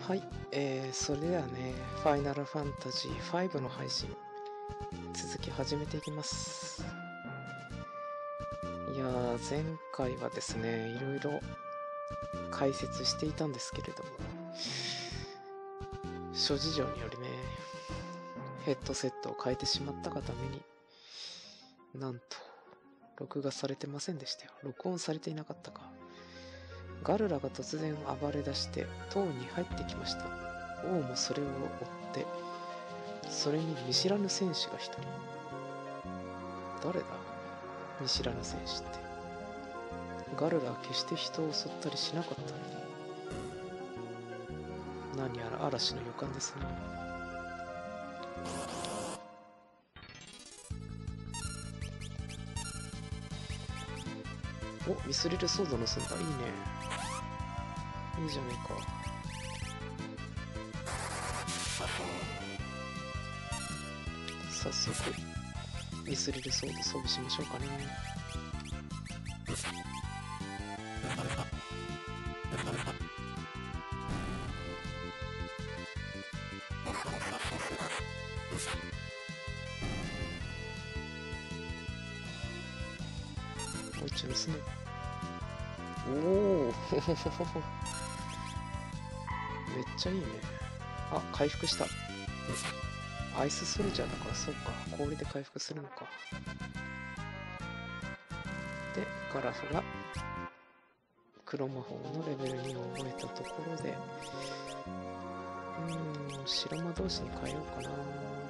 はい、それではね、ファイナルファンタジー5の配信、続き始めていきます。いやー、前回はですね、いろいろ解説していたんですけれども、諸事情によりね、ヘッドセットを変えてしまったがために、なんと、録画されてませんでしたよ。録音されていなかったか。ガルラが突然暴れ出して塔に入ってきました。王もそれを追って、それに見知らぬ戦士が一人。誰だ、見知らぬ戦士って。ガルラは決して人を襲ったりしなかったのに。何やら嵐の予感ですね。お、ミスリルソード盗んだ。いいね。いいじゃねえか。早速ミスリルソード装備しましょうかね。もう一丁盗め。おおめっちゃいいね。あ、回復した。アイスソルジャーだからそうか、氷で回復するのか。で、ガラフが黒魔法のレベル2を覚えたところで、白魔同士に変えようかな。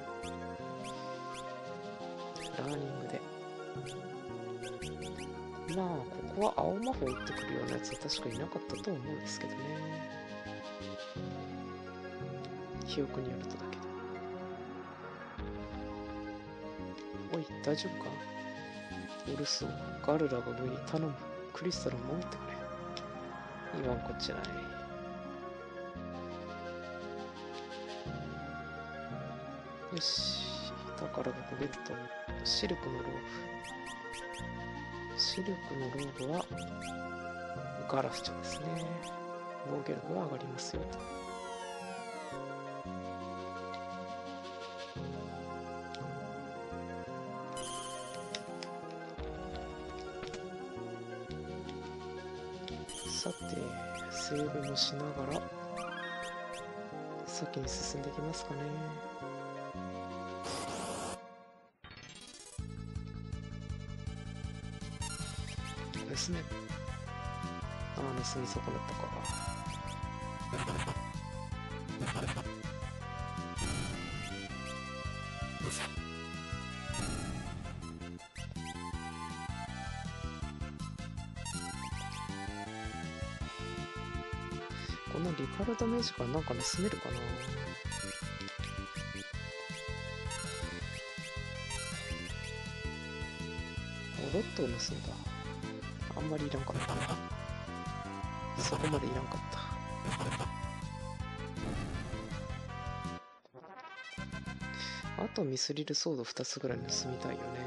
ラーニングで。まあ、ここは青魔法打ってくるようなやつは確かいなかったと思うんですけどね。記憶によるとだけど。おい、大丈夫か？うるそう。ガルラが上に頼む。クリスタルを守ってくれ。言わんこっちゃない。よし。宝箱ゲット。シルクのローブ。シルクのローブはガラフチョですね。防御力が上がりますよと。さて、セーブもしながら先に進んでいきますかね。盗め。ああ、盗み損なったか。このリカルドメージからなんか盗めるかな。ロットを盗んだ。あんまりいらんかったな。そこまでいらんかった。あとミスリルソード2つぐらい盗みたいよね。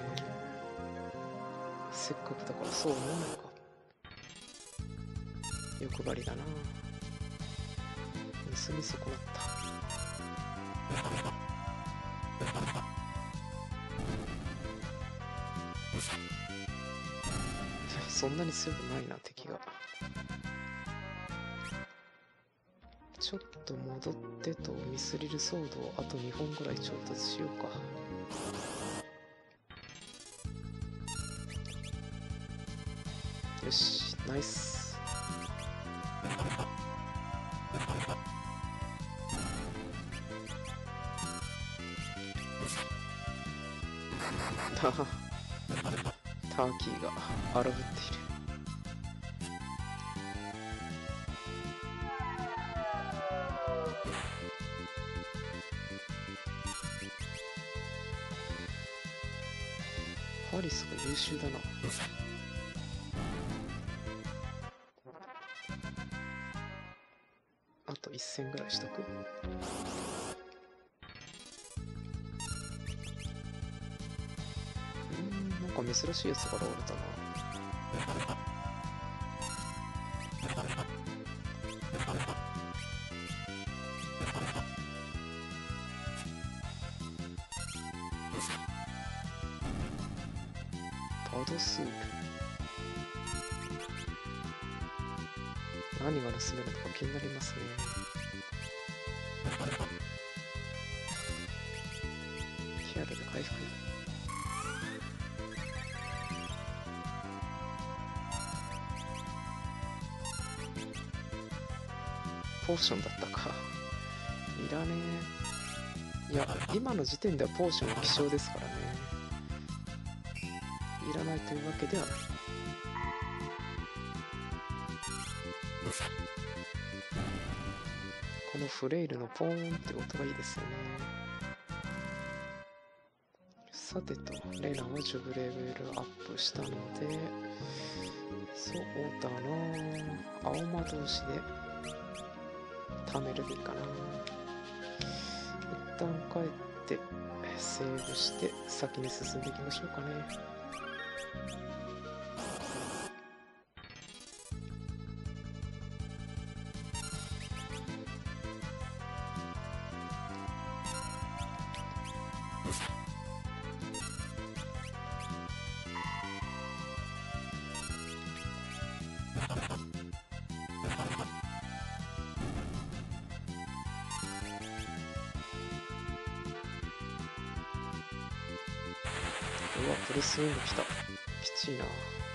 せっかくだからそう思うのか。欲張りだな。盗み損なった。そんなに強くないな、敵が。ちょっと戻ってとミスリルソードをあと2本ぐらい調達しようか。よし、ナイス。ターキーが荒ぶっている。ハリスが優秀だな。あと1戦ぐらいしとく。なんか珍しいやつが現れたな。 ドスール。何が盗めるのか気になりますね。ヒアルで回復。ポーションだったか。いらねえ。いや、今の時点ではポーションは希少ですからね。いらないというわけではない。このフレイルのポーンって音がいいですよね。さてと、レナは10レベルアップしたので、そうだな、青魔同士で貯めるべきかな。一旦帰ってセーブして先に進んでいきましょうかね。うわ、プレスイング来た。きちいな。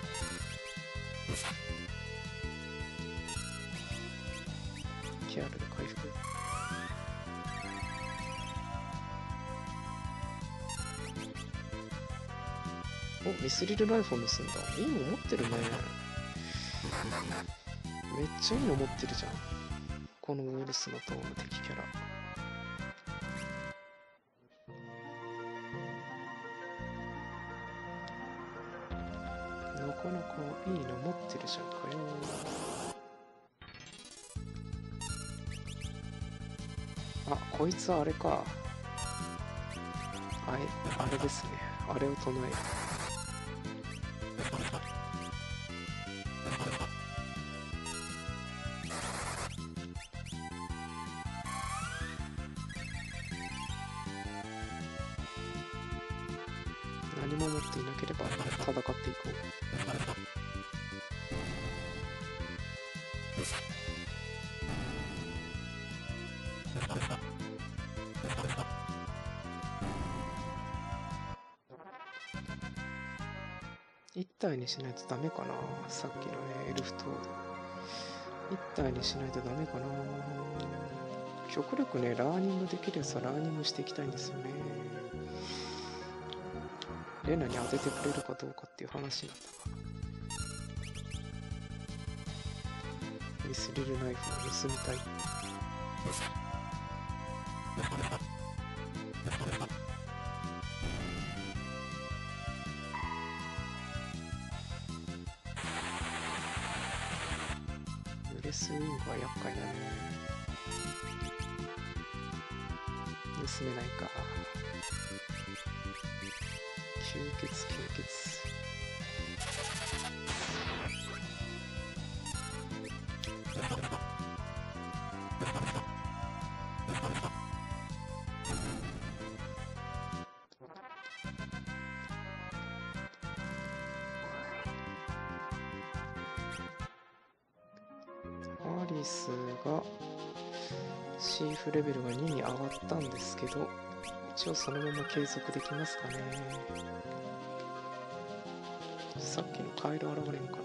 ケアルで回復。お、ミスリルライフを盗んだ。いいの持ってるね。めっちゃいいの持ってるじゃん。このウォルスの塔の敵キャラ。なかなかいいの持ってるじゃんかよ。あ、こいつはあれか。あれですね。あれを唱える。何も持っていなければ戦っていこう。一体にしないとダメかな。さっきのね、エルフトード。一体にしないとダメかな。極力ね、ラーニングできるやつはラーニングしていきたいんですよね。レナに当ててくれるかどうかっていう話なんだから。ミスリルナイフを盗みたい。ブレスウィングは厄介だね。盗めないか。吸血吸血。アリスがシーフレベルが2に上がったんですけど、一応そのまま継続できますかね。さっきのカエル現れんか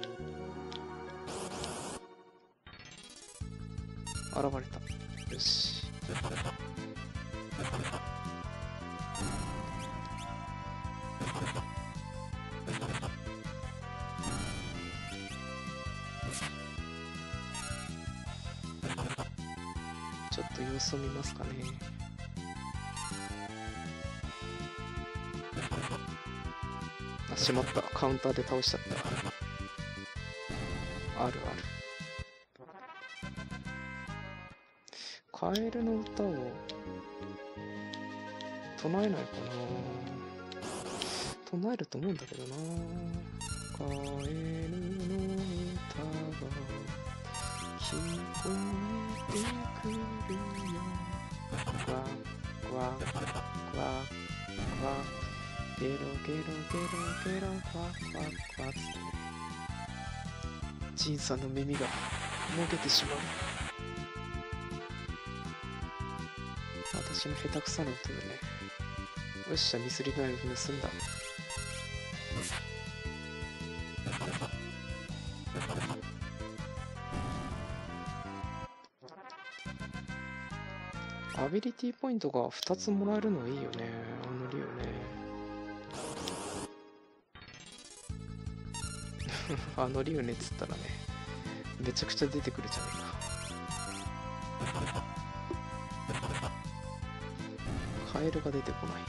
な。現れた。よし。ちょっと様子を見ますかね。あ、しまった。カウンターで倒しちゃった。あるある。カエルの歌を唱えないかな。唱えると思うんだけどな。カエルの歌が聞こえてくるよ。わわわわ。 ゲロゲロゲロゲロファファファつってね、ジンさんの耳がもげてしまう。私の下手くそな音でね。よっしゃ、ミスリナイフ盗んだ。アビリティポイントが2つもらえるのはいいよね。あのリオね。あのリオねっつったらね、めちゃくちゃ出てくるじゃねえか。カエルが出てこない。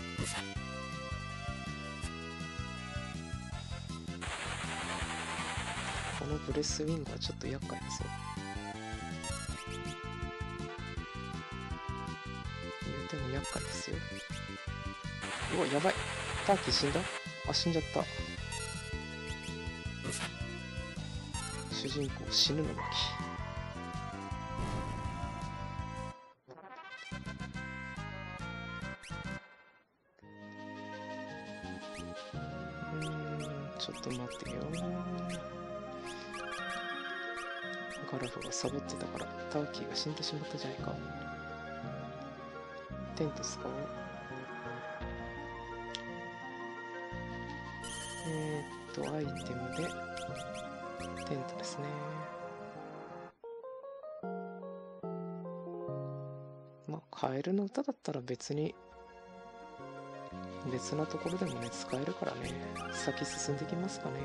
このブレスウィングはちょっと厄介だぞ。言うても厄介ですよ。うわ、やばい。ターキー死んだ？あ、死んじゃった。主人公死ぬの巻。ちょっと待ってよ。ガラフがサボってたからターキーが死んでしまったじゃないか。テント使おう。アイテムでテントですね。まあカエルの歌だったら別に別なところでもね使えるからね。先進んできますかね。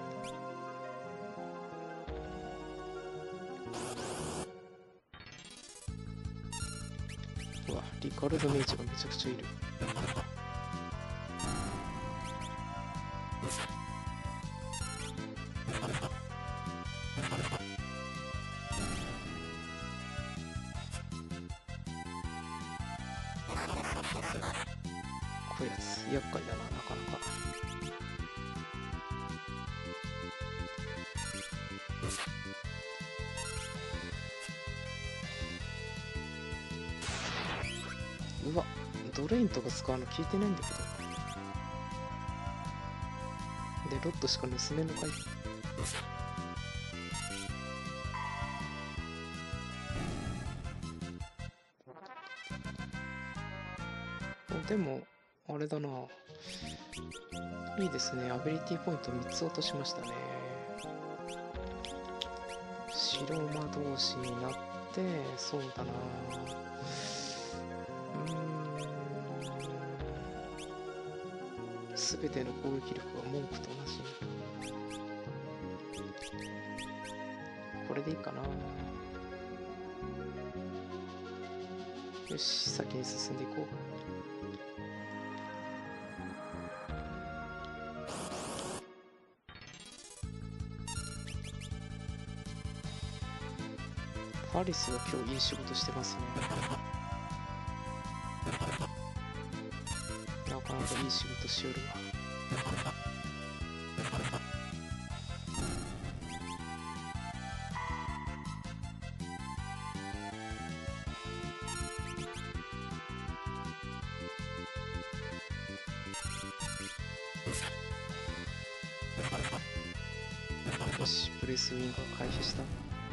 うわ、リカルドメイジがめちゃくちゃいる。こういうやつ厄介だな、なかなか。うわ、ドレインとか使うの聞いてないんだけど。で、ロットしか盗めんのかい。でもあれだな、いいですね。アビリティポイント3つ落としましたね。白魔同士になって、そうだな、全ての攻撃力は文句と同じ。これでいいかな。よし、先に進んでいこう。ファリスは今日いい仕事してますね。なかなかいい仕事しよるわ。よし、ブレスウィングが回避した。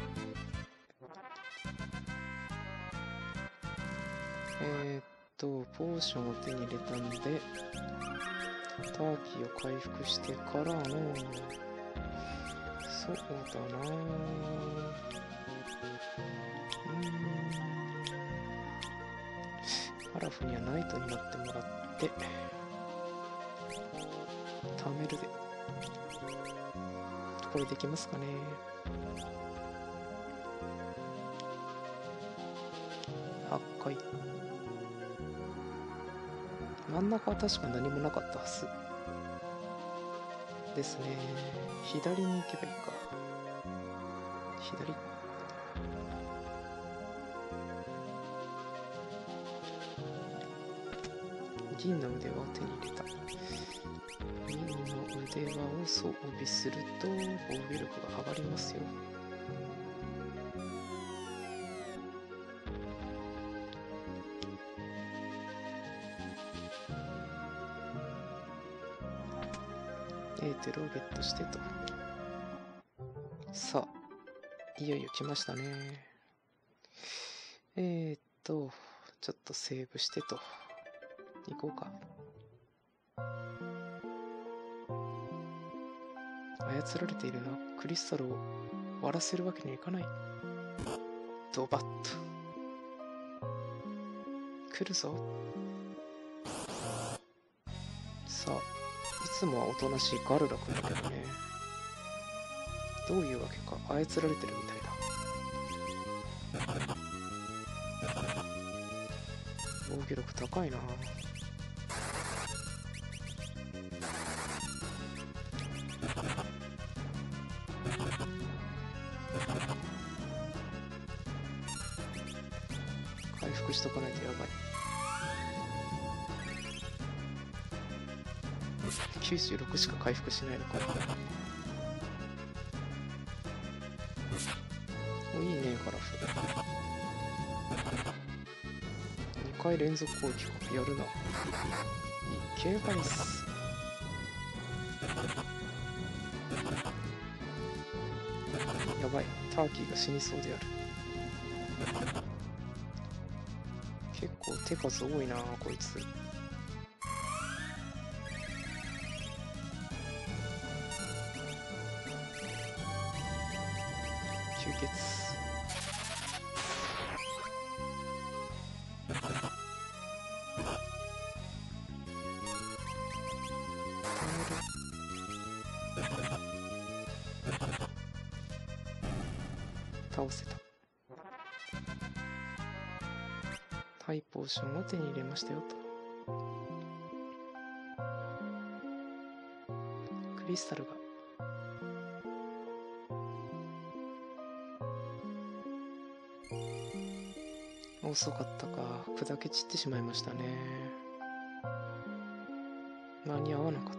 ポーションを手に入れたんで、ターキーを回復してからの、そうだな、アラフにはナイトになってもらって、貯めるで。これできますかね。8回。真ん中は確か何もなかったはずですね。左に行けばいいか。左。銀の腕輪を手に入れた。銀の腕輪を装備すると防御力が上がりますよ。 エーテルをゲットしてと。さあ、いよいよ来ましたね。ちょっとセーブしてと。行こうか。操られているな。クリスタルを割らせるわけにはいかない。ドバッと。来るぞ。さあ、いつもはおとなしいガルラ君だけどね。どういうわけか操られてるみたいだ。防御力高いな。回復しとかないとやばい。96しか回復しないのか。お、いいねガラフ。2回連続攻撃か。やるな。いけばいいっす。やばい、ターキーが死にそうである。結構手数多いなこいつ。吸血。倒せた。ハイポーションを手に入れましたよと。クリスタルが遅かったか。砕け散ってしまいましたね。間に合わなかった。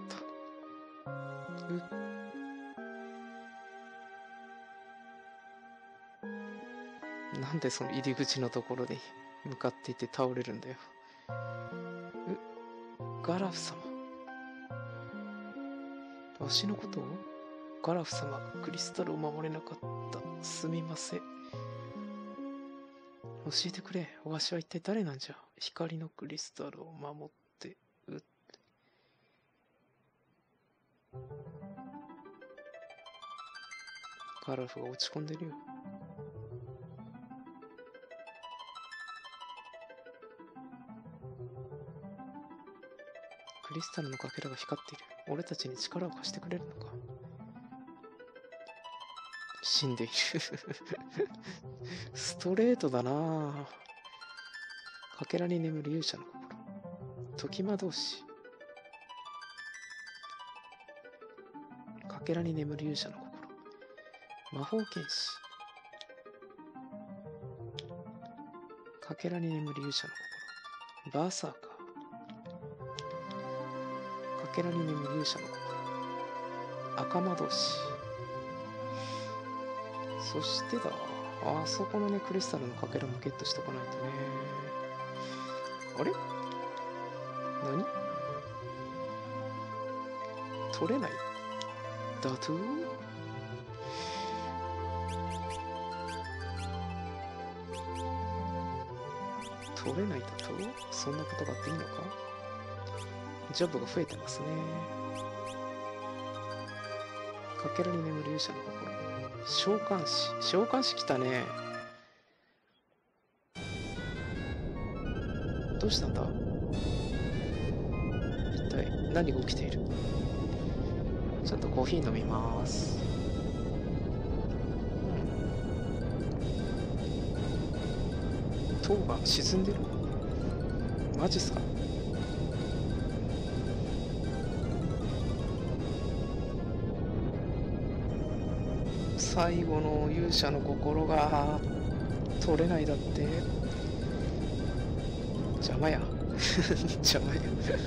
なんでその入り口のところで向かっていって倒れるんだよ。ガラフ様。わしのことを？ガラフ様がクリスタルを守れなかった。すみません。教えてくれ。わしは一体誰なんじゃ。光のクリスタルを守って。ガラフが落ち込んでるよ。クリスタルのかけらが光っている。俺たちに力を貸してくれるのか。死んでいるストレートだなぁ。かけらに眠る勇者の心。時魔導士。かけらに眠る勇者の心。魔法剣士。かけらに眠る勇者の心。バーサーカー。かけらに眠る勇者の心。赤魔導士。そしてだ、あそこのね、クリスタルのかけらもゲットしとかないとね。あれ？何？取れない？だと？取れないだと？そんなことがあっていいのか？ジョブが増えてますね。かけらに眠る勇者の心。召喚士。召喚士来たね。どうしたんだ？一体何が起きている？ちょっとコーヒー飲みます。塔が沈んでる？マジっすか？最後の勇者の心が取れないだって。邪魔や邪魔や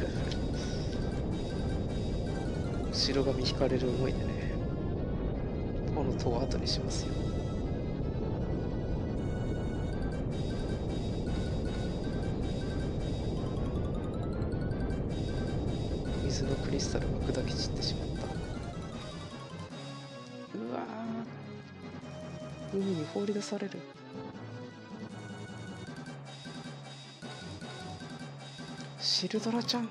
後ろ髪引かれる思いでね、この塔を後にしますよ。水のクリスタルが砕け散ってしまった。 海に放り出される。シルドラちゃん。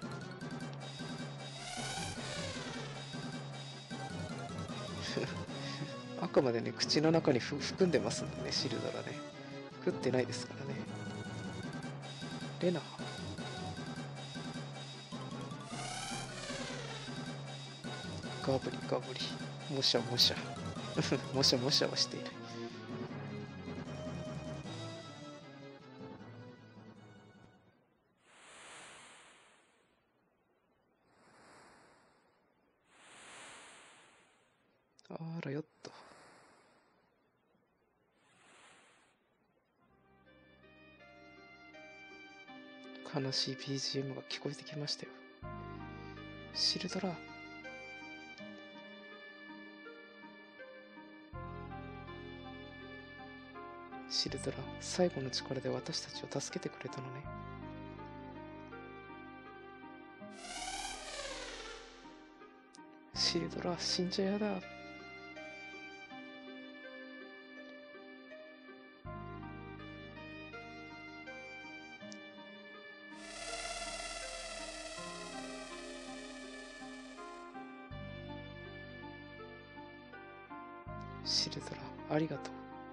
あくまでね、口の中に含んでますんでね、シルドラね。食ってないですからね。レナ。ガブリガブリ。もしゃもしゃ。もしゃもしゃはしている。あらよっと。悲しい BGM が聞こえてきましたよ。シルドラ。シルドラ、最後の力で私たちを助けてくれたのね。シルドラ、死んじゃやだ。シルドラ、ありがとう。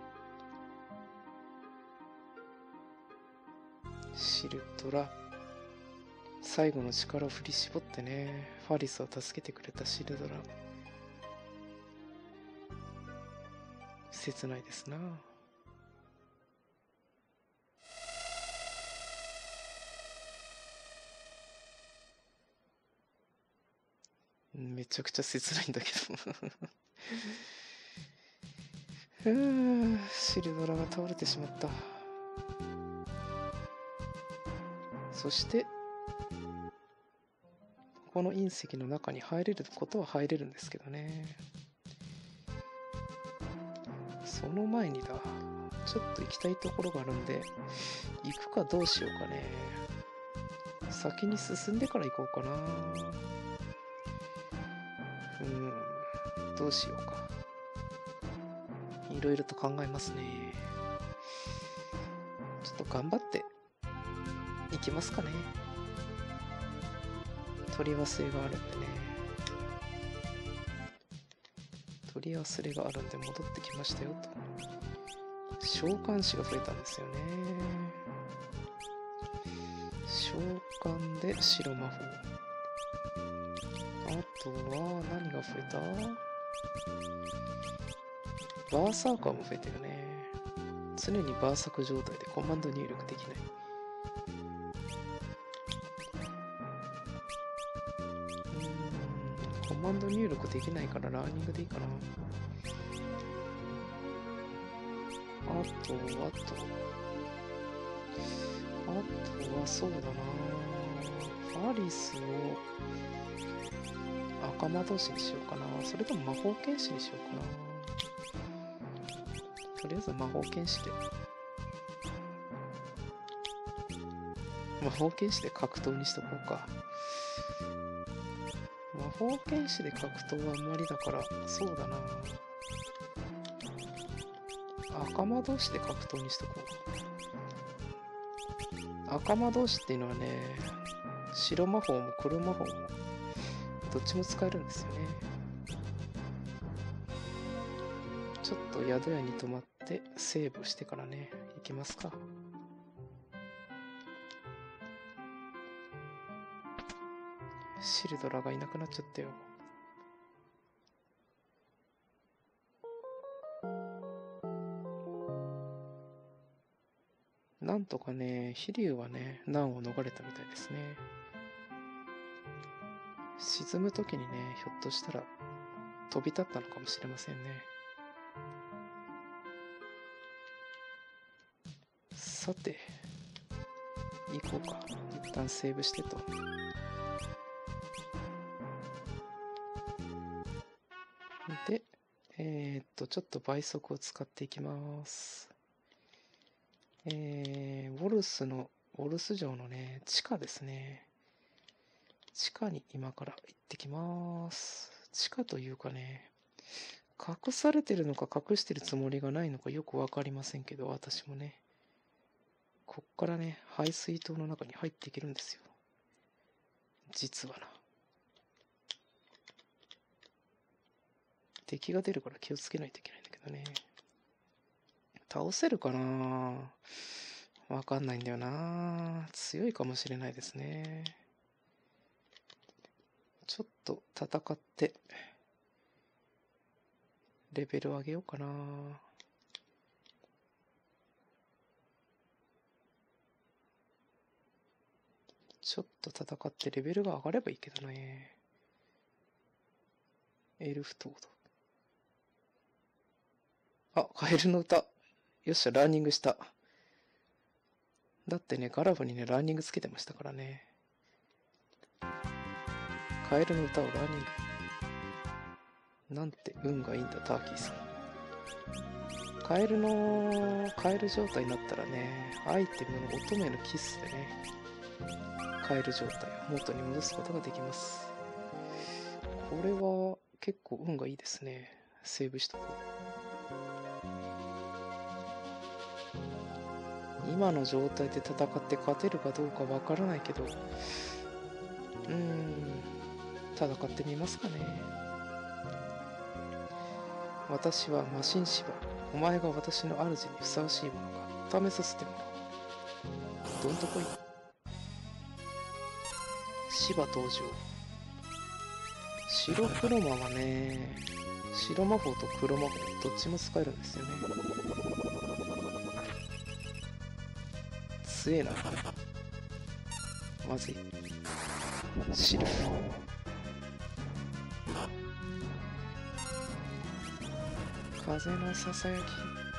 シルドラ、最後の力を振り絞ってね、ファリスを助けてくれたシルドラ。切ないですな。めちゃくちゃ切ないんだけどシルドラが倒れてしまった。そしてこの隕石の中に入れることは入れるんですけどね。その前にだ、ちょっと行きたいところがあるんで、行くかどうしようかね。先に進んでから行こうかな。どうしようか。いろいろと考えますね。ちょっと頑張って行きますかね。取り忘れがあるんでね。取り忘れがあるんで戻ってきましたよと。召喚師が増えたんですよね。召喚で白魔法。あとは何が増えた？バーサーカーも増えてるね。常にバーサク状態でコマンド入力できない。コマンド入力できないからラーニングでいいかな。あとはそうだな。ファリスを赤魔導士にしようかな。それとも魔法剣士にしようかな。とりあえず魔法剣士で。魔法剣士で格闘にしとこうか。魔法剣士で格闘はあんまりだから、そうだな。赤魔同士で格闘にしとこう。赤魔同士っていうのはね、白魔法も黒魔法もどっちも使えるんですよね。ちょっと宿屋に泊まってセーブしてからね、行きますか。シルドラがいなくなっちゃったよ。なんとかね、飛竜はね、難を逃れたみたいですね。沈む時にね、ひょっとしたら飛び立ったのかもしれませんね。さて、行こうか。一旦セーブしてと。で、ちょっと倍速を使っていきます。ウォルス城のね、地下ですね。地下に今から行ってきます。地下というかね、 隠されてるのか隠してるつもりがないのかよくわかりませんけど、私もね。こっからね、排水筒の中に入っていけるんですよ。実はな。敵が出るから気をつけないといけないんだけどね。倒せるかな？わかんないんだよな。強いかもしれないですね。ちょっと戦って、レベル上げようかな。ちょっと戦ってレベルが上がればいいけどね。エルフトード。あ、カエルの歌。よっしゃ、ランニングした。だってね、ガラフにね、ランニングつけてましたからね。カエルの歌をランニング。なんて運がいいんだ、ターキーさん。カエル状態になったらね、アイテムの乙女のキスでね、カエル状態を元に戻すことができます。これは結構運がいいですね。セーブしとこう。今の状態で戦って勝てるかどうかわからないけど、戦ってみますかね。私はマシンシバ。お前が私の主にふさわしいものか試させてもらおう。どんとこい。シバ登場。白黒魔はね、白魔法と黒魔法どっちも使えるんですよね。強えな。まずい。シルフ。風のささやき。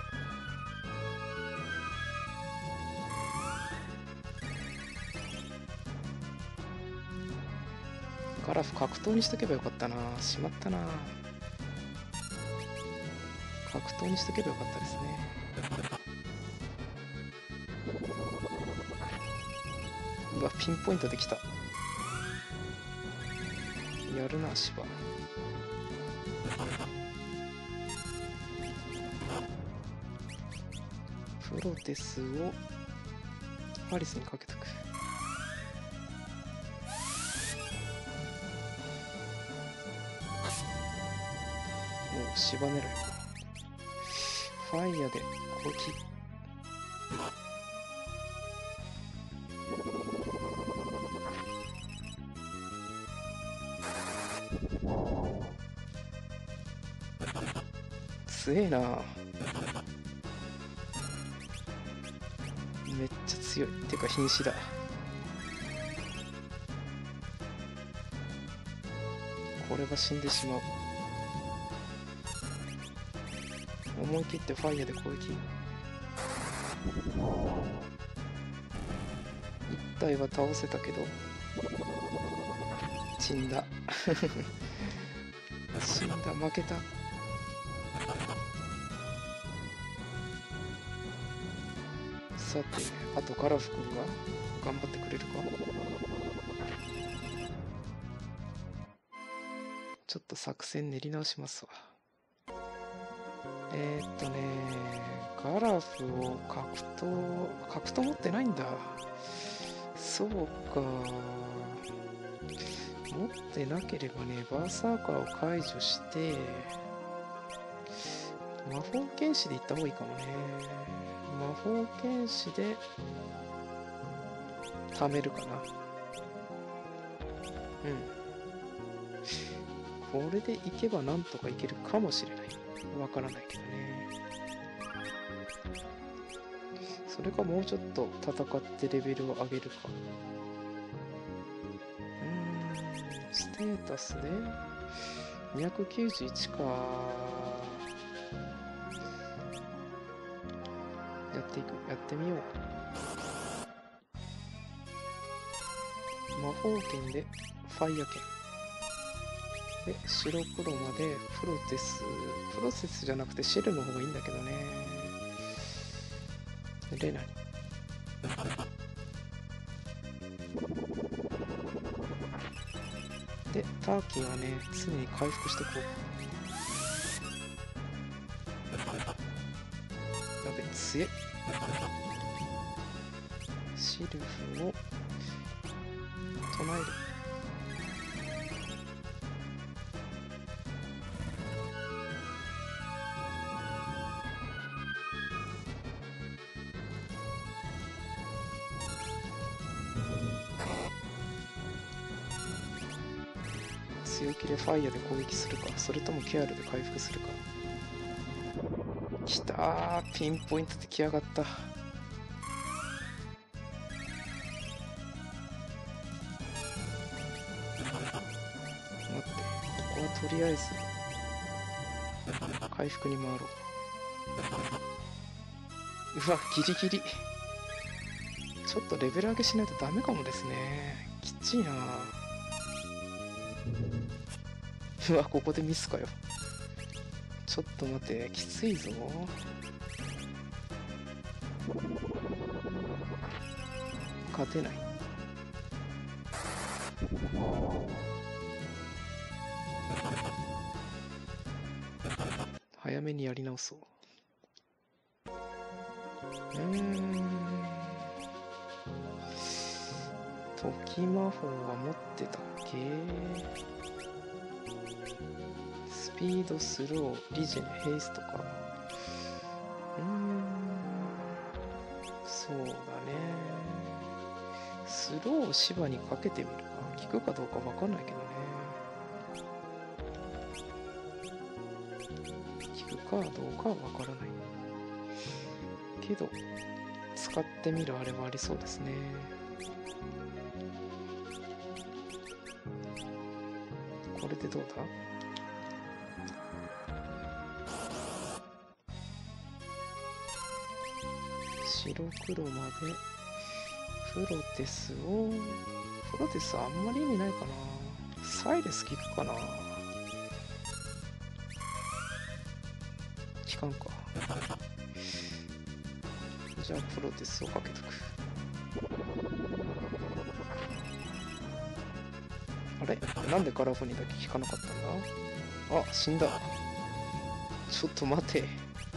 ガラフ格闘にしとけばよかったな。しまったな。格闘にしとけばよかったですね。うわ、ピンポイントできた。やるな、芝。プロテスをハリスにかけとく。もう芝狙いか。ファイヤーで攻撃。強えな。めっちゃ強い。てか瀕死だ。これは死んでしまう。思い切ってファイヤーで攻撃。1体は倒せたけど死んだ。死んだ。負けた。さて、あとガラフ君が頑張ってくれるか。ちょっと作戦練り直しますわ。ガラフを格闘持ってないんだ。そうか。持ってなければね、バーサーカーを解除して、魔法剣士で行った方がいいかもね。魔法剣士で貯めるかな。これでいけばなんとかいけるかもしれない。わからないけどね。それかもうちょっと戦ってレベルを上げるか。ステータスで291か。やってみよう。魔法剣でファイア剣で白黒までプロセスじゃなくてシェルの方がいいんだけどね。レナにでターキーはね常に回復してこう。 強い。シルフを唱える。強気でファイヤーで攻撃するか、それともケアルで回復するか。きたー、ピンポイントで来やがった。待って、ここはとりあえず回復に回ろう。うわ、ギリギリ。ちょっとレベル上げしないとダメかもですね。きついな。うわ、ここでミスかよ。ちょっと待って、きついぞ。勝てない。早めにやり直そう。時魔法は持ってたっけ？スピード、スロー、リジェネ、ヘイストか。そうだね。スローを芝にかけてみるか。効くかどうかわかんないけどね。効くかどうかはわからない。けど、使ってみるあれはありそうですね。これでどうだ？白黒までプロテスを、プロテスあんまり意味ないかな。サイレス効くかな。効かんか。じゃあプロテスをかけとく。あれ、なんでガラフォにだけ効かなかったんだ？あ、死んだ。ちょっと待て。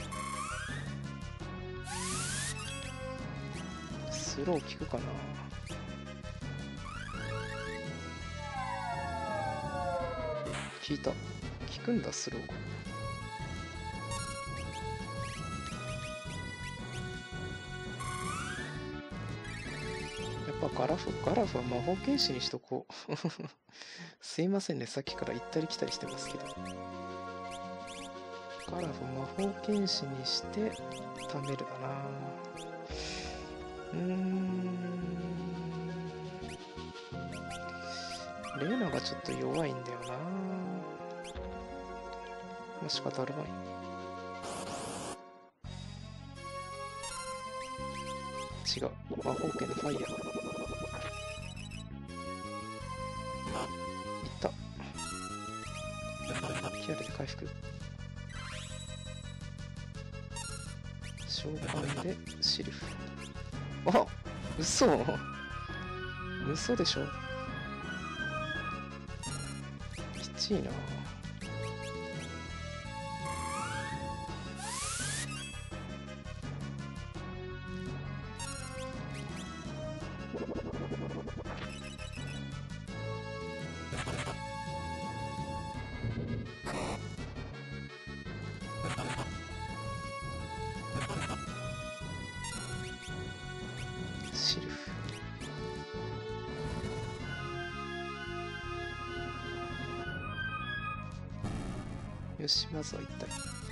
スロー効くかな。効いた。効くんだ、スローが。やっぱガラフは魔法剣士にしとこう。すいませんね、さっきから行ったり来たりしてますけど。ガラフ魔法剣士にしてタメルだな。レーナがちょっと弱いんだよな。まあ仕方あるまい。違う。魔法剣のファイヤー。いった。キアルで回復。召喚でシルフ。あ、嘘でしょ。きちいな。シルフ。よし、まずは一体。い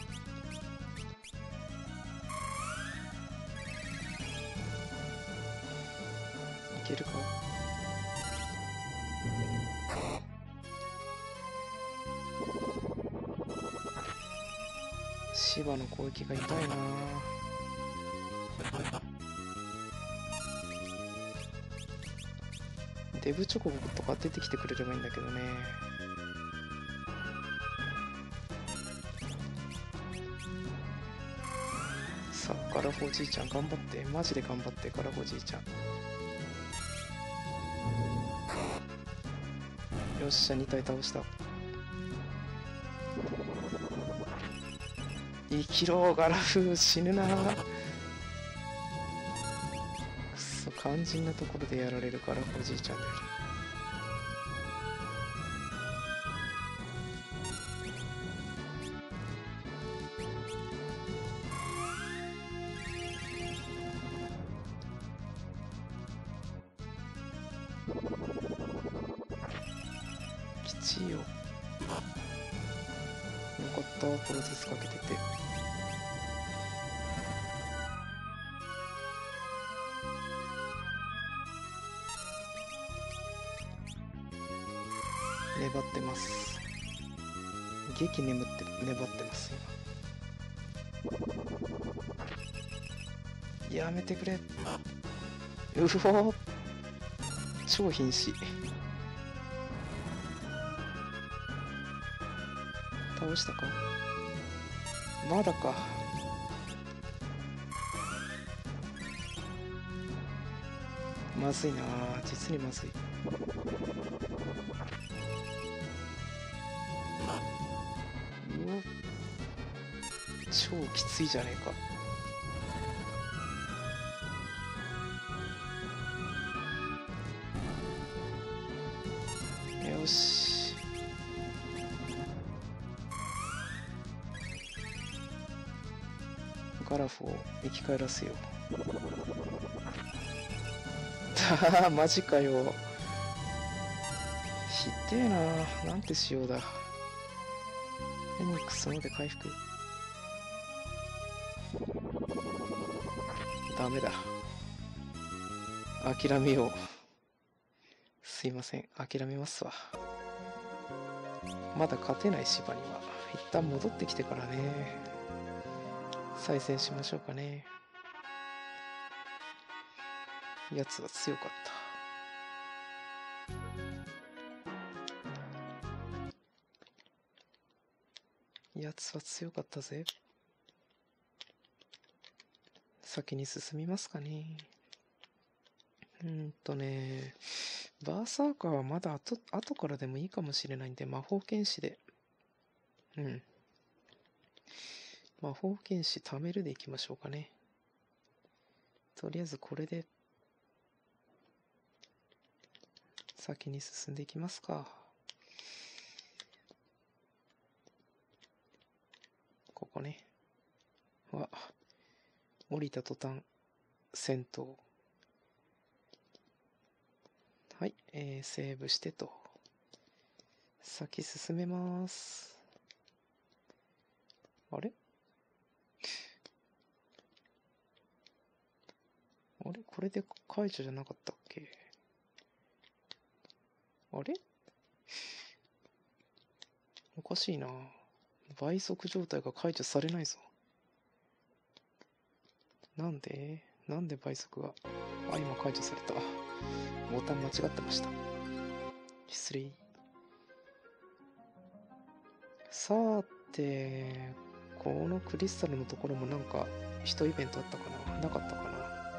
けるか？シバの攻撃が痛いな。デブチョコボとか出てきてくれればいいんだけどね。さあ、ガラフおじいちゃん頑張って。マジで頑張って、ガラフおじいちゃん。よっしゃ、2体倒した。生きろ、ガラフ、死ぬな。 そう、肝心なところでやられるからおじいちゃんである。吉よ。よかった、プロセスかけてて。粘ってます。激粘ってます、今。やめてくれ。うおー、超瀕死。倒したか。まだか。まずいな、実にまずい。うお、超きついじゃねえか。よし。ガラフを生き返らせよう。マジかよ。ひってえな。なんて仕様だ。フェニックスので回復。ダメだ。諦めよう。すいません。諦めますわ。まだ勝てない芝には一旦戻ってきてからね、再戦しましょうかね。やつは強かった。やつは強かったぜ。先に進みますかね。バーサーカーはまだ後からでもいいかもしれないんで、魔法剣士で。魔法剣士貯めるでいきましょうかね。とりあえずこれで、先に進んでいきますか。ここね。降りた途端、戦闘。はい、セーブしてと。先進めます。あれこれで解除じゃなかったっけ。あれおかしいな。倍速状態が解除されないぞ。なんで倍速が。今解除された。ボタン間違ってました。失礼。さて、このクリスタルのところもなんか、一イベントあったかな、なかったかな。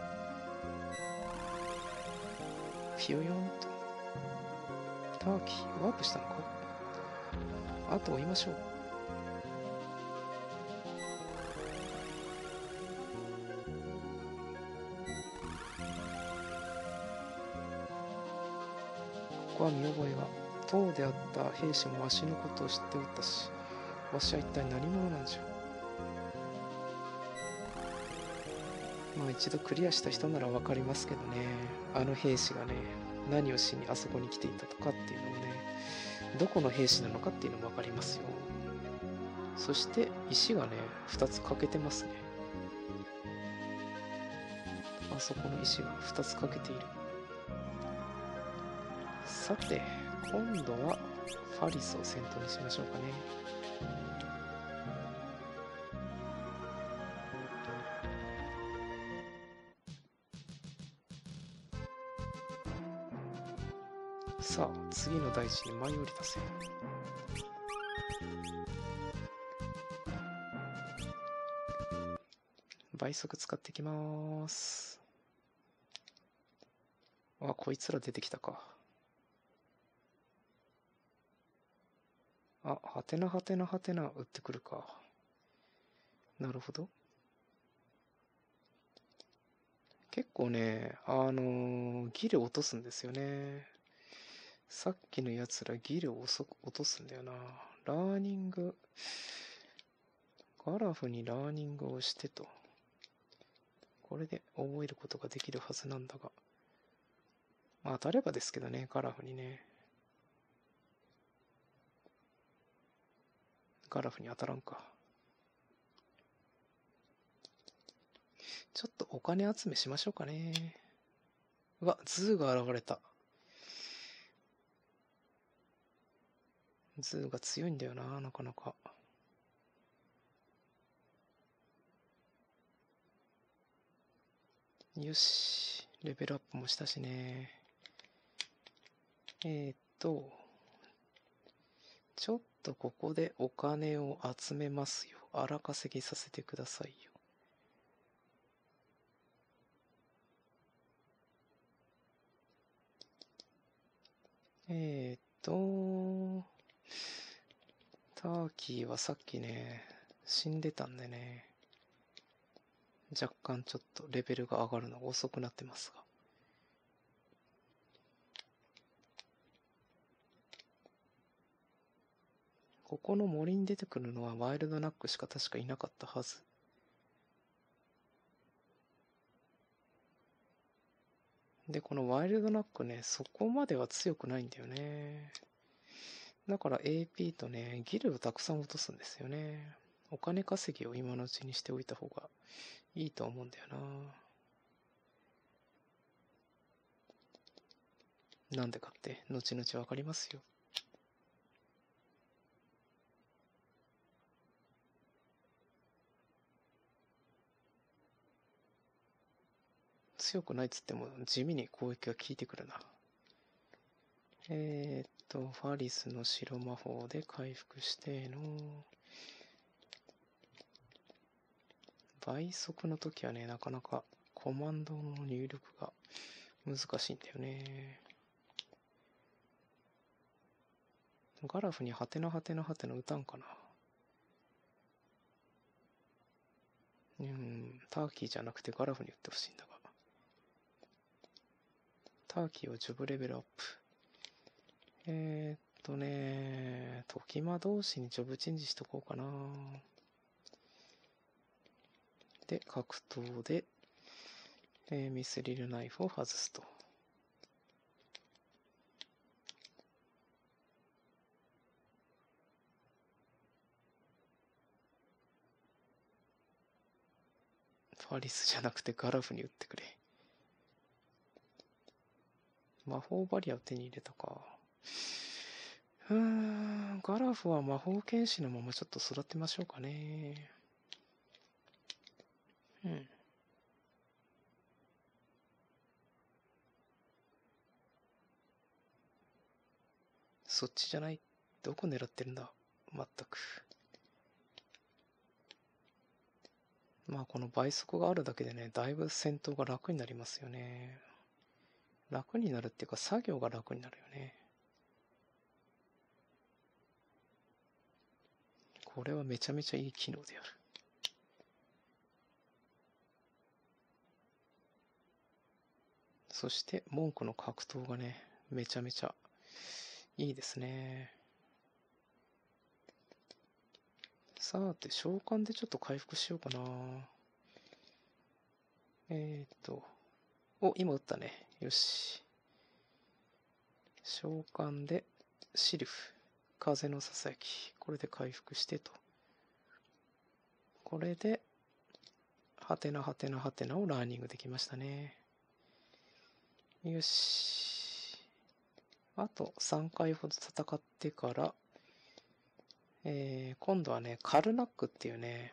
ピヨヨンと。ターキー、ワープしたのか。あと追いましょう。ここは見覚えが。党であった兵士もわしのことを知っておったし、わしは一体何者なんじゃ。一度クリアした人ならわかりますけどね、あの兵士がね、何をしにあそこに来ていたとかっていうのもね、どこの兵士なのかっていうのもわかりますよ。そして石がね、2つ欠けてますね。あそこの石が2つ欠けている。さて、今度はファリスを先頭にしましょうかね。さあ、次の大地に舞い降りたせ。倍速使っていきます。こいつら出てきたか。はてなはてなはてな打ってくるか。なるほど。 結構ね、ギル落とすんですよね。さっきのやつらギルを落とすんだよな。ラーニング、ガラフにラーニングをしてと。これで覚えることができるはずなんだが。まあ当たればですけどね、ガラフにね。ガラフに当たらんか。ちょっとお金集めしましょうかね。うわ、ズーが現れた。ズーが強いんだよな、なかなか。よし。レベルアップもしたしね。ちょっとここでお金を集めますよ。荒稼ぎさせてくださいよ。ターキーはさっきね、死んでたんでね、若干ちょっとレベルが上がるのが遅くなってますが。ここの森に出てくるのはワイルドナックしか確かいなかったはず。で、このワイルドナックね、そこまでは強くないんだよね。だから AP とね、ギルをたくさん落とすんですよね。お金稼ぎを今のうちにしておいた方がいいと思うんだよな。なんでかって、後々わかりますよ。強くないっつっても地味に攻撃が効いてくるな。ファリスの白魔法で回復しての、倍速の時はね、なかなかコマンドの入力が難しいんだよね。ガラフにハテナハテナハテナ打たんかな。ターキーじゃなくてガラフに打ってほしいんだが。ターキーをジョブレベルアップ。時間同士にジョブチェンジしとこうかな。で、格闘で、ミスリルナイフを外すと。ファリスじゃなくてガラフに打ってくれ。魔法バリアを手に入れたか。ガラフは魔法剣士のままちょっと育てましょうかね。そっちじゃない。どこ狙ってるんだ。まったく。まあこの倍速があるだけでね、だいぶ戦闘が楽になりますよね。楽になるっていうか作業が楽になるよね。これはめちゃめちゃいい機能である。そして文句の格闘がね、めちゃめちゃいいですね。さて、召喚でちょっと回復しようかな。今打ったね。よし。召喚で、シルフ。風のささやき。これで回復してと。これで、はてなはてなはてなをラーニングできましたね。よし。あと3回ほど戦ってから、今度はね、カルナックっていうね、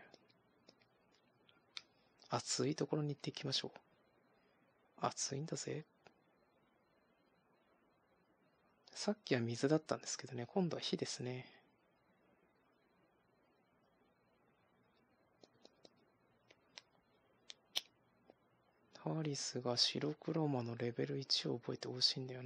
暑いところに行っていきましょう。暑いんだぜ。さっきは水だったんですけどね、今度は火ですね。ハリスが白黒魔のレベル1を覚えてほしいんだよな。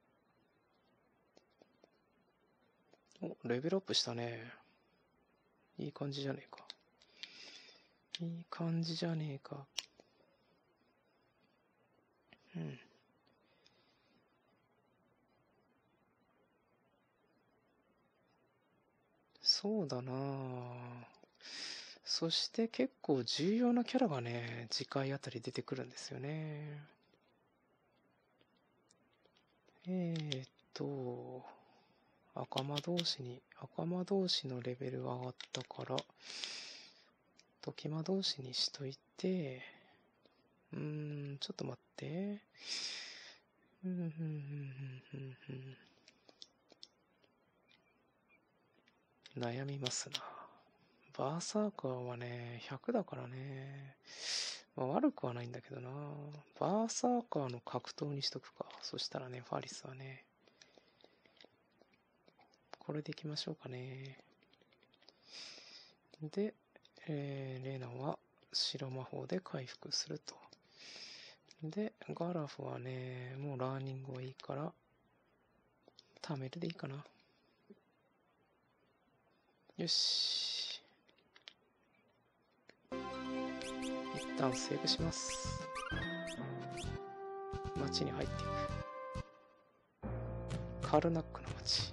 お、レベルアップしたね。 いい感じじゃねえか。いい感じじゃねえか。うん。そうだなあ。そして結構重要なキャラがね、次回あたり出てくるんですよね。赤魔同士のレベルが上がったから、時魔同士にしといて、ちょっと待って。悩みますな。バーサーカーはね、100だからね。まあ、悪くはないんだけどな。バーサーカーの格闘にしとくか。そしたらね、ファリスはね。これでいきましょうかね。で、レーナは白魔法で回復すると。で、ガラフはね、もうラーニングはいいから、貯めるでいいかな。よし。一旦セーブします。町に入っていく。カルナックの町。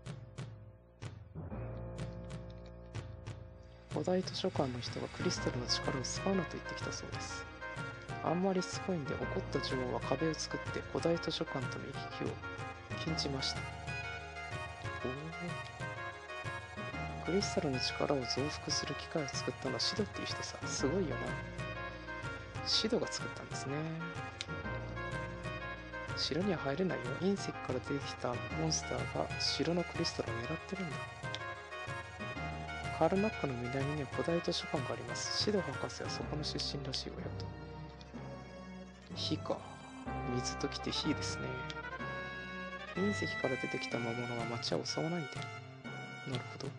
古代図書館の人がクリスタルの力を使うなと言ってきたそうです。あんまりしつこいんで怒った女王は壁を作って古代図書館との行き来を禁じました。クリスタルの力を増幅する機械を作ったのはシドっていう人さ、すごいよな。シドが作ったんですね。城には入れないよ。隕石から出てきたモンスターが城のクリスタルを狙ってるんだ。カールナックの南には古代図書館があります。シド博士はそこの出身らしいわよと。火か。水ときて火ですね。隕石から出てきた魔物は町は襲わないんだよ。なるほど。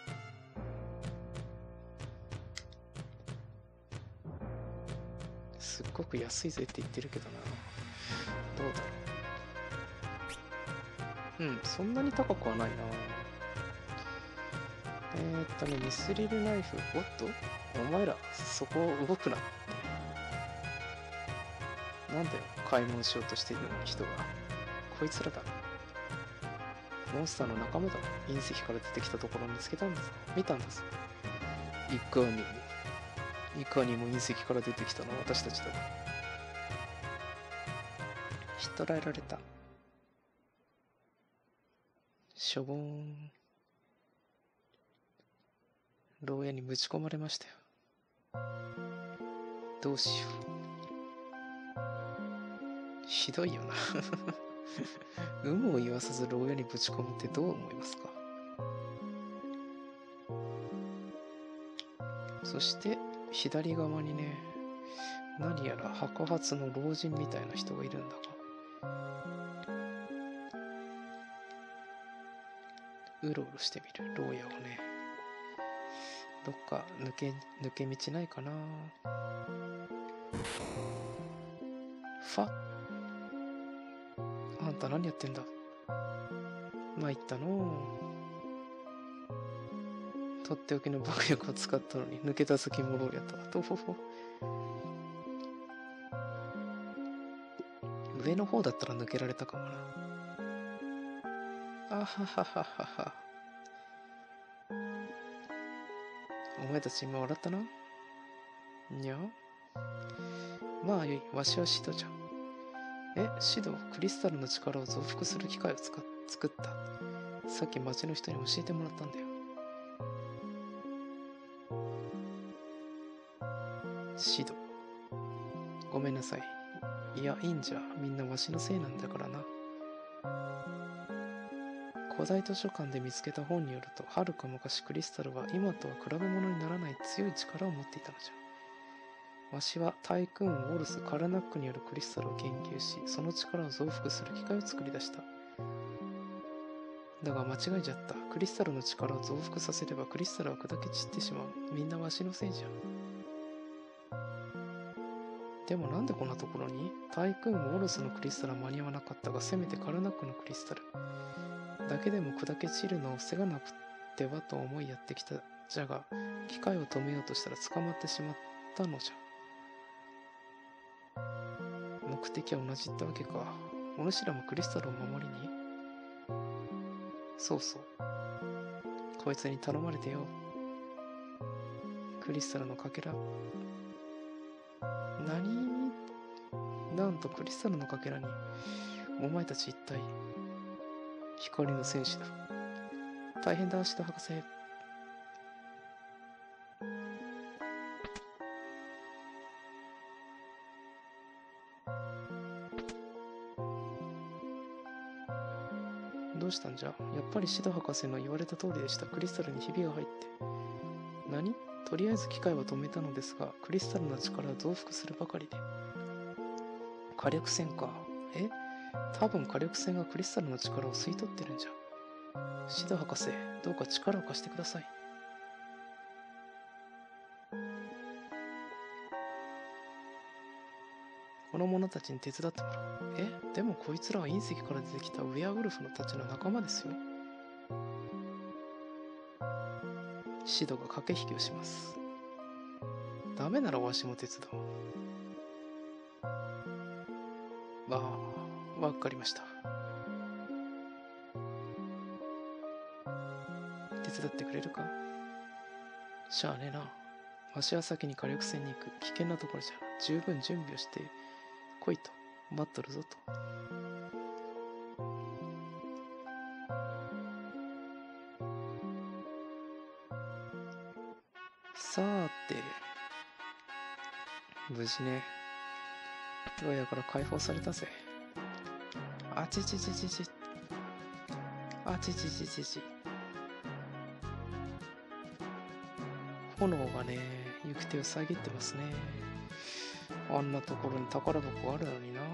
すっごく安いぜって言ってるけどな。どうだろう。そんなに高くはないな。ミスリルナイフ。おっとお前ら、そこ動くなって。なんだよ、買い物しようとしているのに人が。こいつらだ。モンスターの仲間だ。隕石から出てきたところを見つけたんだぞ。見たんだぞ。いかにも隕石から出てきたのは私たちだ。ひっ捕らえられた。しょぼーん。牢屋にぶち込まれましたよ。どうしよう。ひどいよな。有無を言わさず牢屋にぶち込むってどう思いますか？そして左側にね、何やら白髪の老人みたいな人がいるんだが、うろうろしてみる。牢屋をね、どっか抜け道ないかな。ファ、あんた何やってんだ。参ったのう。とっておきの爆薬を使ったのに抜けた先戻るやった。とほほ。上の方だったら抜けられたかもな。あははははは。お前たち今笑ったな。にゃ。まあよい、わしはシドじゃん。シド、クリスタルの力を増幅する機械を作った。さっき町の人に教えてもらったんだよ。シド。ごめんなさい。いや、いいんじゃ。みんなわしのせいなんだからな。古代図書館で見つけた本によると、はるか昔クリスタルは今とは比べ物にならない強い力を持っていたのじゃ。わしはタイクーン・ウォルス・カルナックによるクリスタルを研究し、その力を増幅する機械を作り出した。だが間違えちゃった。クリスタルの力を増幅させればクリスタルは砕け散ってしまう。みんなわしのせいじゃ。でもなんでこんなところに？タイクーン・ウォルスのクリスタルは間に合わなかったが、せめてカルナックのクリスタルだけでも砕け散るのを防がなくてはと思いやってきたじゃが、機械を止めようとしたら捕まってしまったのじゃ。目的は同じってわけか。お主らもクリスタルを守りに？そうそう。こいつに頼まれてよ。クリスタルのかけら。何？なんとクリスタルのかけらに、お前たち一体、光の戦士だ。大変だ、シド博士。どうしたんじゃ？やっぱりシド博士の言われた通りでした。クリスタルにひびが入って。何？とりあえず機械は止めたのですが、クリスタルの力は増幅するばかりで。火力線か。多分火力線がクリスタルの力を吸い取ってるんじゃ。シド博士、どうか力を貸してください。この者たちに手伝ってもらう。でもこいつらは隕石から出てきたウェアウルフのたちの仲間ですよ。シドが駆け引きをします。ダメならわしも手伝おう。わかりました。手伝ってくれるか？しゃあねえな。わしは先に火力戦に行く。危険なところじゃ。十分準備をして来いと。待っとるぞと。さーて、無事ね、牢屋から解放されたぜ。あちちちちち。あちちちちち。炎がね、行く手を遮ってますね。あんなところに宝箱あるのにな。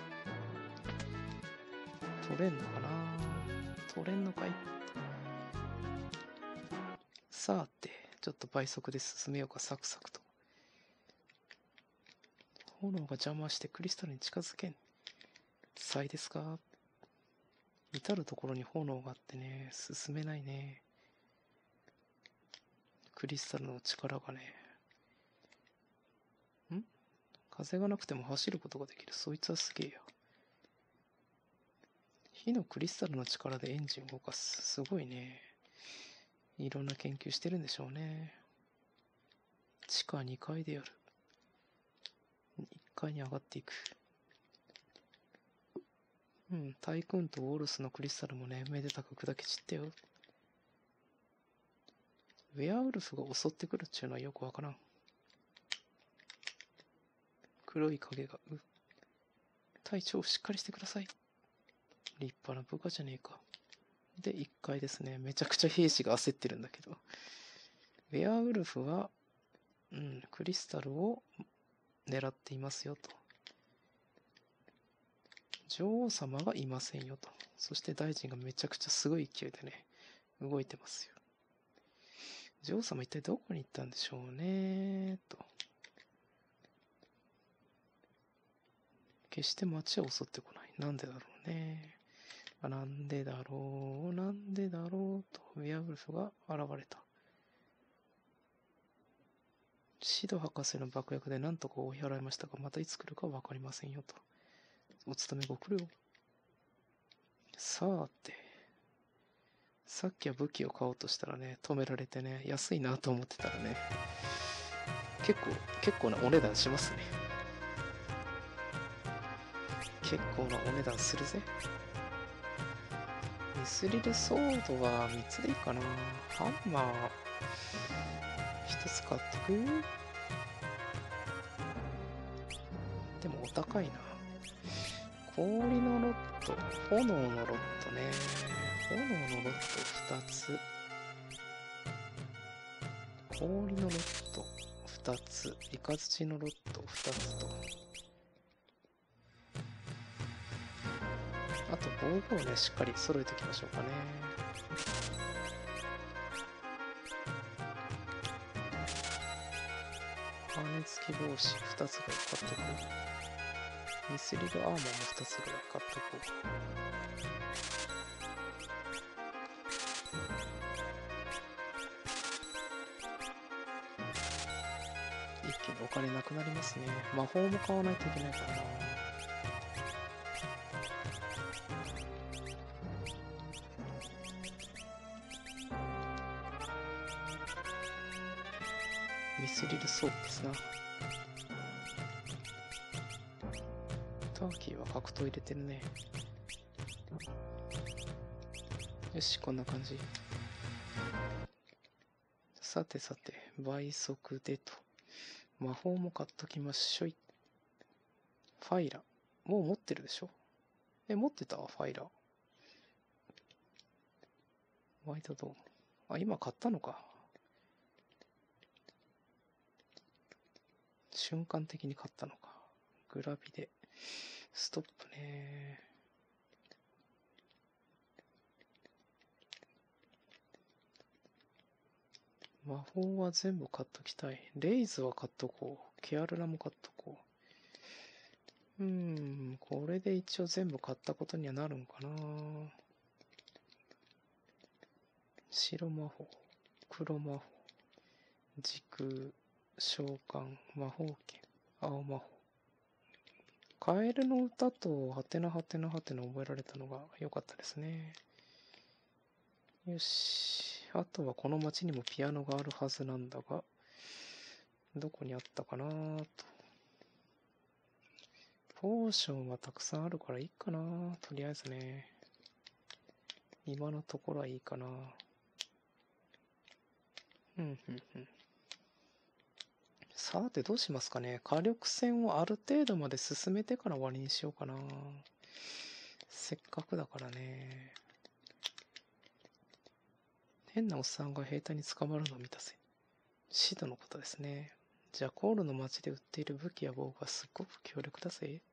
取れんのかな？取れんのかい？さて、ちょっと倍速で進めようか、サクサクと。炎が邪魔してクリスタルに近づけん。さいですか？至るところに炎があってね、進めないね。クリスタルの力がね。風がなくても走ることができる。そいつはすげえや。火のクリスタルの力でエンジンを動かす。すごいね。いろんな研究してるんでしょうね。地下2階でやる。1階に上がっていく。タイクーンとウォルスのクリスタルもね、めでたく砕け散ったよ。ウェアウルフが襲ってくるっちゅうのはよくわからん。黒い影が、隊長しっかりしてください。立派な部下じゃねえか。で、1階ですね。めちゃくちゃ兵士が焦ってるんだけど。ウェアウルフは、クリスタルを狙っていますよと。女王様がいませんよと。そして大臣がめちゃくちゃすごい勢いでね、動いてますよ。女王様一体どこに行ったんでしょうねと。決して街は襲ってこない。なんでだろうね。なんでだろう、なんでだろうと、ウェアウルフが現れた。シド博士の爆薬で何とか追い払いましたが、またいつ来るかわかりませんよと。お勤めご苦労。さて、さっきは武器を買おうとしたらね、止められてね、安いなと思ってたらね、結構なお値段しますね。結構なお値段するぜ。ミスリルソードは3つでいいかな。ハンマー1つ買っとく？でもお高いな。氷のロッド、炎のロッドね。炎のロッド2つ。氷のロッド2つ。イカズチのロッド2つと。あと防具をね、しっかり揃えておきましょうかね。羽根付き帽子2つぐらい買っとく。ミスリルアーマーも2つぐらい買っとこう。 一気にお金なくなりますね。魔法も買わないといけないからな。ミスリルソープですな。ターキーは格闘入れてるね。よし、こんな感じ。さてさて、倍速でと。魔法も買っときましょい。ファイラ。もう持ってるでしょ？持ってた？ファイラ。ホワイトドーム。あ、今買ったのか。瞬間的に買ったのか。グラビで。ストップね。魔法は全部買っときたい。レイズは買っとこう。ケアルラも買っとこう。これで一応全部買ったことにはなるんかな。白魔法、黒魔法、時空、召喚、魔法剣、青魔法。カエルの歌と、はてなはてなはてな覚えられたのが良かったですね。よし。あとはこの町にもピアノがあるはずなんだが、どこにあったかなと。ポーションはたくさんあるからいいかな。とりあえずね。今のところはいいかな。さてどうしますかね。火力戦をある程度まで進めてから終わりにしようかな。せっかくだからね。変なおっさんが兵隊に捕まるのを見たぜ。シドのことですね。ジャコールの町で売っている武器や防具はすっごく強力だぜ。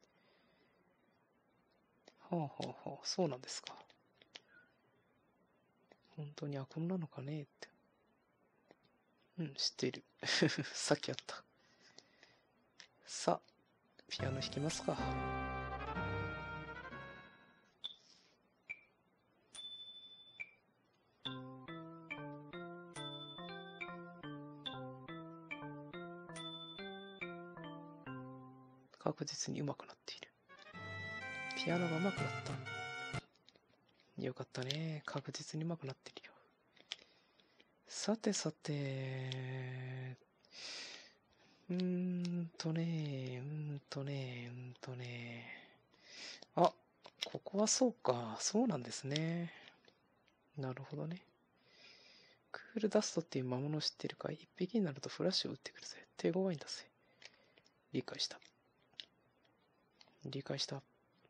そうなんですか。本当に悪魔なのかねって。知っている。さっきあった。さあ、ピアノ弾きますか。確実に上手くなっている。ピアノが上手くなった。よかったね。確実に上手くなってるよ。さてさて、あ、ここはそうか。そうなんですね。なるほどね。クールダストっていう魔物を知ってるかい？一匹になるとフラッシュを撃ってくるぜ。手強いんだぜ。理解した。理解した。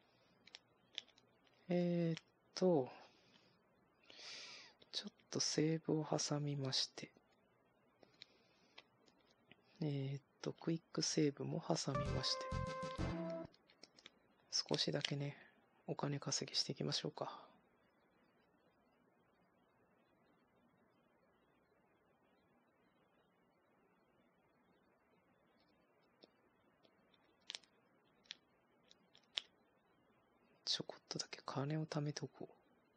ちょっとセーブを挟みまして。クイックセーブも挟みまして。少しだけね、お金稼ぎしていきましょうか。ちょこっとだけ金を貯めておこう。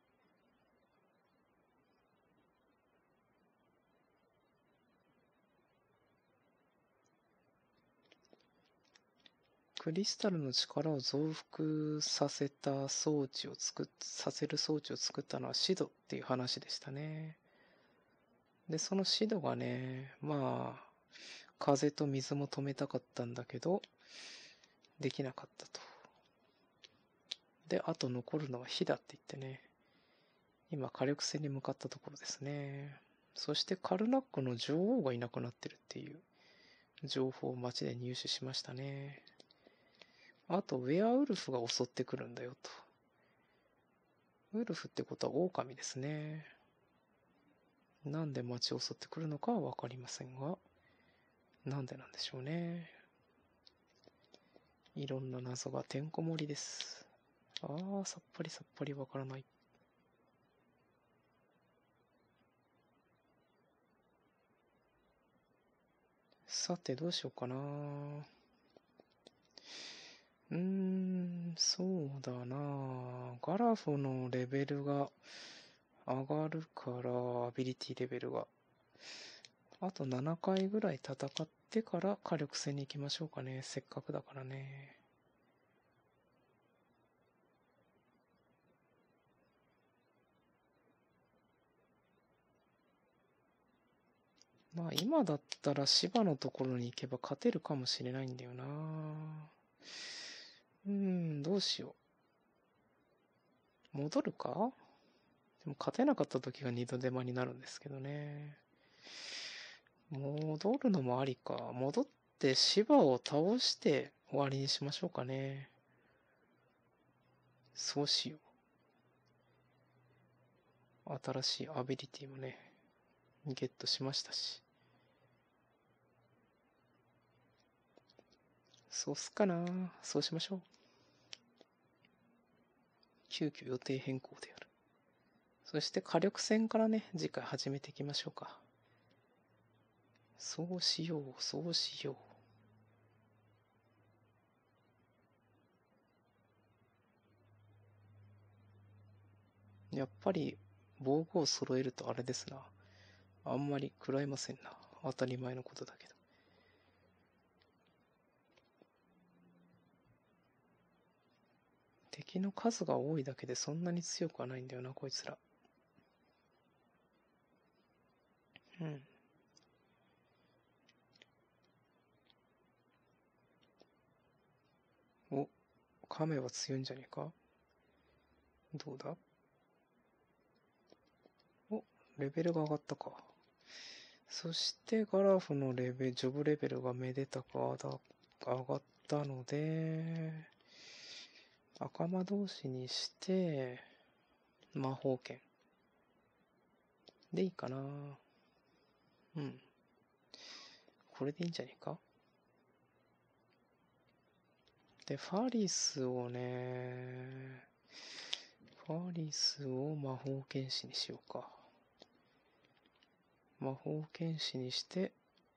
クリスタルの力を増幅させた装置をさせる装置を作ったのはシドっていう話でしたね。で、そのシドがね、風と水も止めたかったんだけど、できなかったと。で、あと残るのは火だって言ってね、今火力戦に向かったところですね。そしてカルナックの女王がいなくなってるっていう情報を街で入手しましたね。あと、ウェアウルフが襲ってくるんだよと。ウルフってことは狼ですね。なんで街を襲ってくるのかはわかりませんが、なんでなんでしょうね。いろんな謎がてんこ盛りです。さっぱりわからない。さて、どうしようかな。そうだな。ガラフのレベルが上がるから、アビリティレベルが。 あと7回ぐらい戦ってから火力戦に行きましょうかね。せっかくだからね。まあ今だったら芝のところに行けば勝てるかもしれないんだよな。どうしよう。戻るか？でも勝てなかった時が二度手間になるんですけどね。戻るのもありか。戻って芝を倒して終わりにしましょうかね。そうしよう。新しいアビリティもね、ゲットしましたし。そうすっかな。そうしましょう。急遽予定変更でやる。そして火力戦からね、次回始めていきましょうか。そうしよう、そうしよう。やっぱり防具を揃えるとあれですな。あんまり食らえませんな。当たり前のことだけど。敵の数が多いだけでそんなに強くはないんだよな、こいつら。お、亀は強いんじゃねえか？どうだ？お、レベルが上がったか。そしてガラフのジョブレベルがめでたく上がったので、赤魔同士にして、魔法剣。でいいかな。これでいいんじゃねえか？で、ファリスを魔法剣士にしようか。魔法剣士にして、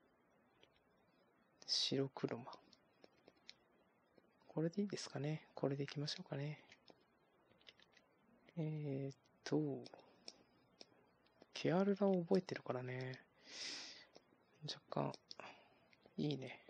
白黒魔。これでいいですかね。これでいきましょうかね。ケアルラを覚えてるからね。若干、いいね。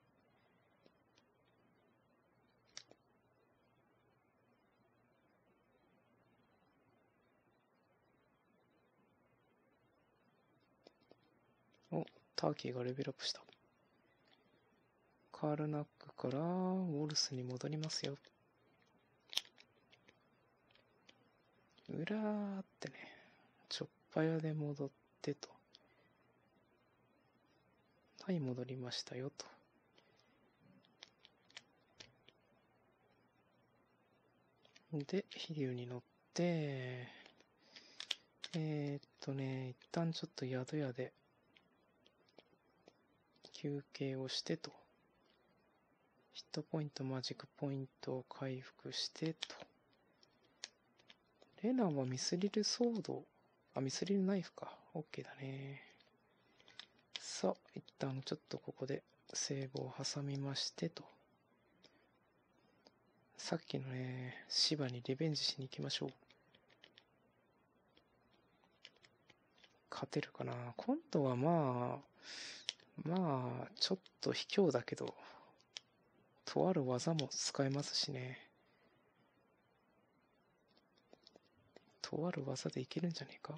お、ターキーがレベルアップした。カールナックからウォルスに戻りますよ。うらーってね、ちょっぱやで戻ってと。はい、戻りましたよと。で、飛竜に乗って、一旦ちょっと宿屋で休憩をしてと。ヒットポイント、マジックポイントを回復してと。レナはミスリルソード、ミスリルナイフか。OK だね。さあ、一旦ちょっとここでセーブを挟みましてと。さっきのね、芝にリベンジしに行きましょう。勝てるかな。今度はちょっと卑怯だけど、とある技も使えますしね。とある技でいけるんじゃねえか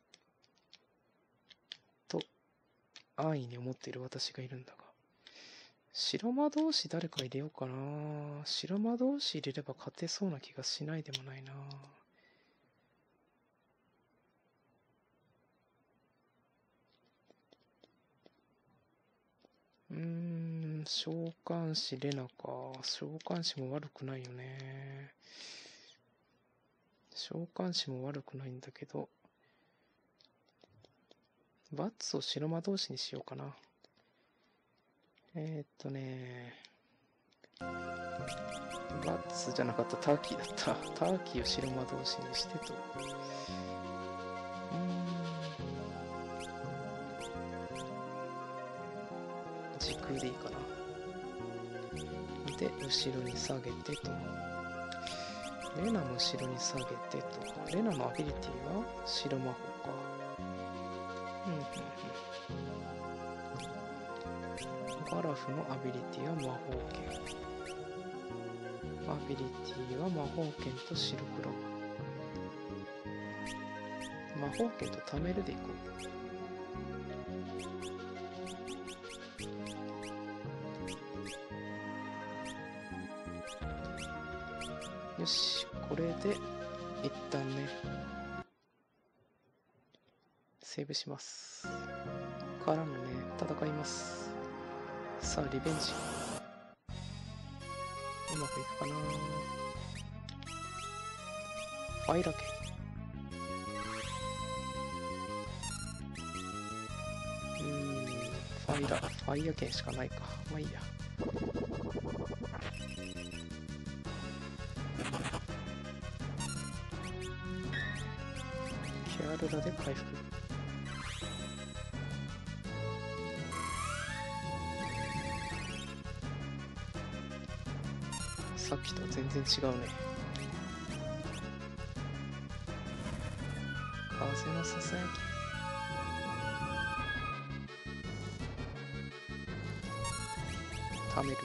と、安易に思っている私がいるんだが。白魔導士誰か入れようかな。白魔導士入れれば勝てそうな気がしないでもないな。召喚師レナか。召喚師も悪くないよね。召喚師も悪くないんだけど、バッツを白魔導士にしようかな。バッツじゃなかった、ターキーだった。ターキーを白魔導士にしてと。時空でいいかな。で、後ろに下げてと。レナも後ろに下げてと。レナのアビリティは白魔法か。 ガラフのアビリティは魔法剣。アビリティは魔法剣とシルクログ。魔法剣と貯めるでいこう。よし、これで一旦ねセーブします。からのね戦います。さあリベンジうまくいくかな。ファイラ剣。ファイヤ剣しかないか。まあいいや。キャルラで回復。さっきとは全然違うね。風のささやき。貯める。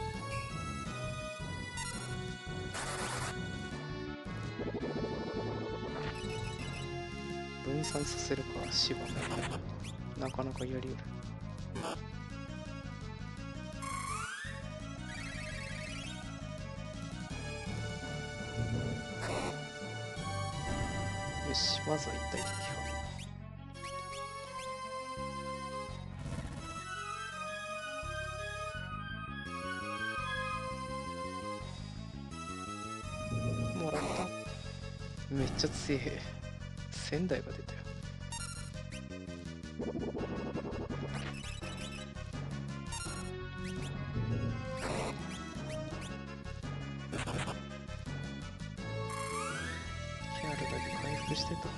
分散させるか、死はなかなかやりうる。よし、まずは一体的か。もらった。めっちゃ強い。1000台が出たよ。キャルだけ回復してと。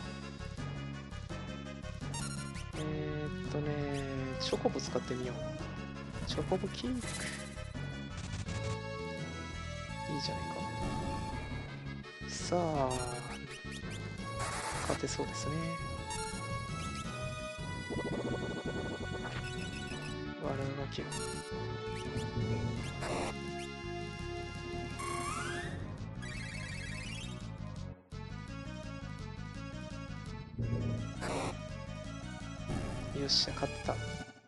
チョコボ使ってみよう。チョコボキーク。いいじゃないか。さあ、勝てそうですね。悪ガキ。よっしゃ、勝った。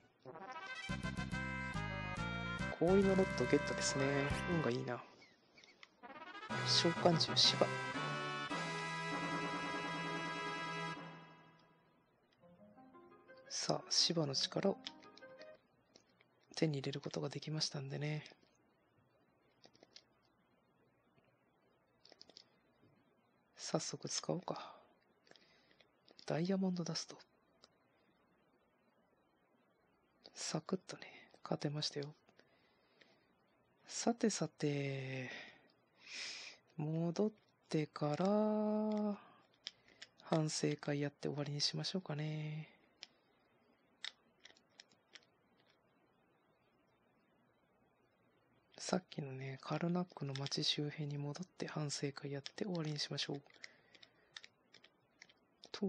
氷のロットゲットですね。運がいいな。召喚獣芝。さあ、芝の力を手に入れることができましたんでね。早速使おうか。ダイヤモンドダスト。サクッとね、勝てましたよ。さてさて、戻ってから反省会やって終わりにしましょうかね。さっきのね、カルナックの町周辺に戻って反省会やって終わりにしましょう。と、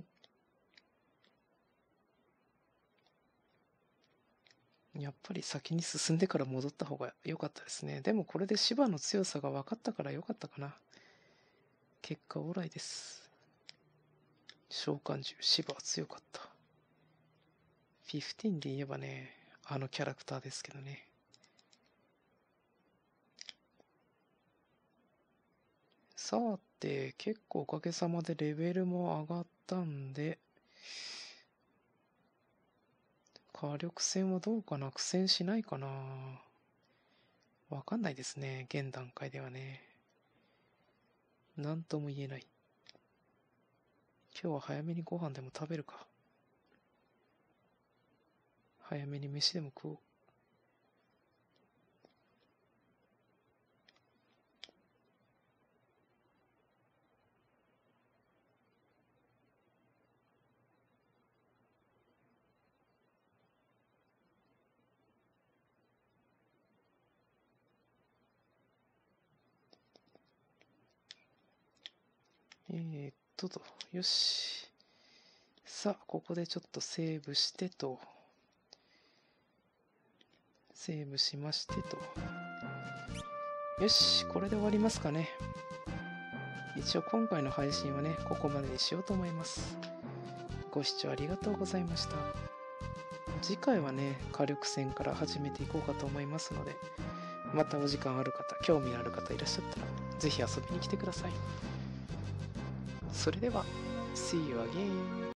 やっぱり先に進んでから戻った方が良かったですね。でもこれで芝の強さが分かったから良かったかな。結果オーライです。召喚獣、芝は強かった。15で言えばね、あのキャラクターですけどね。さて、結構おかげさまでレベルも上がったんで、火力戦はどうかな？苦戦しないかな？わかんないですね、現段階ではね。なんとも言えない。今日は早めにご飯でも食べるか。早めに飯でも食おう。よし。さあ、ここでちょっとセーブしてと。 セーブしましてと。よし、これで終わりますかね。一応今回の配信はね、ここまでにしようと思います。ご視聴ありがとうございました。次回はね、火力戦から始めていこうかと思いますので、またお時間ある方、興味ある方いらっしゃったら、ぜひ遊びに来てください。それでは、See you again!